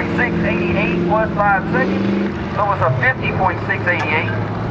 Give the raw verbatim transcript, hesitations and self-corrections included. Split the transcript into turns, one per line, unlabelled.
six eighty-eight plus five seconds. So it's a fifty point six eight eight.